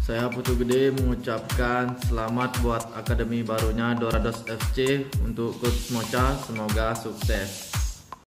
Saya Putu Gede mengucapkan selamat buat akademi barunya Dorados FC untuk Coach Mocha, semoga sukses.